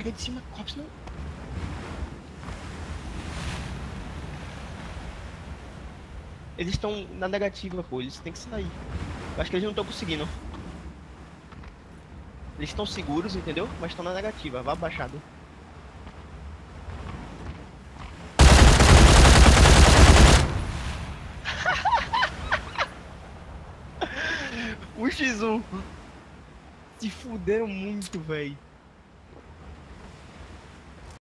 Pega de cima, Cops não. Eles estão na negativa, pô. Eles têm que sair. Eu acho que eles não estão conseguindo. Eles estão seguros, entendeu? Mas estão na negativa. Vá abaixado. O X1. Se fuderam muito, velho.